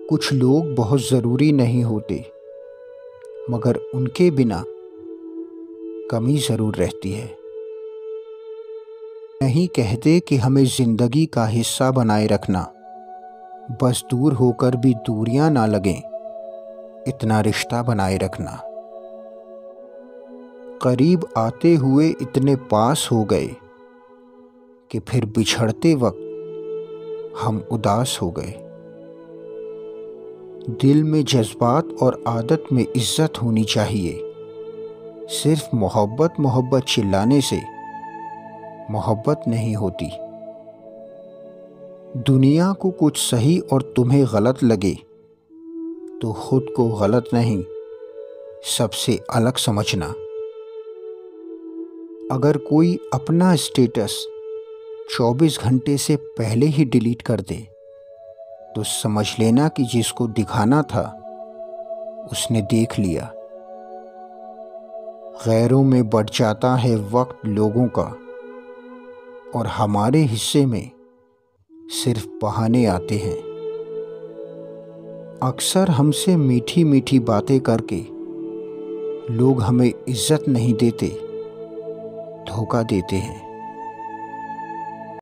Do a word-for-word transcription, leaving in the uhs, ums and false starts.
कुछ लोग बहुत ज़रूरी नहीं होते, मगर उनके बिना कमी ज़रूर रहती है। नहीं कहते कि हमें ज़िंदगी का हिस्सा बनाए रखना, बस दूर होकर भी दूरियां ना लगें, इतना रिश्ता बनाए रखना। करीब आते हुए इतने पास हो गए कि फिर बिछड़ते वक्त हम उदास हो गए। दिल में जज्बात और आदत में इज्जत होनी चाहिए। सिर्फ मोहब्बत मोहब्बत चिल्लाने से मोहब्बत नहीं होती। दुनिया को कुछ सही और तुम्हें गलत लगे तो खुद को गलत नहीं, सबसे अलग समझना। अगर कोई अपना स्टेटस चौबीस घंटे से पहले ही डिलीट कर दे तो समझ लेना कि जिसको दिखाना था उसने देख लिया। गैरों में बढ़ जाता है वक्त लोगों का, और हमारे हिस्से में सिर्फ बहाने आते हैं। अक्सर हमसे मीठी मीठी बातें करके लोग हमें इज्जत नहीं देते, धोखा देते हैं।